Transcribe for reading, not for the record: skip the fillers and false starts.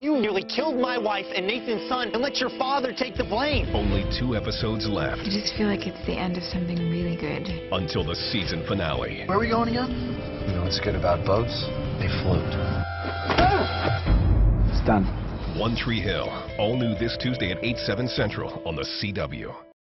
You nearly killed my wife and Nathan's son and let your father take the blame. Only 2 episodes left I just feel like it's the end of something really good. until the season finale. Where are we going again? You know what's good about boats? They float. It's done. One Tree Hill, all new this Tuesday at 8/7 Central on the CW.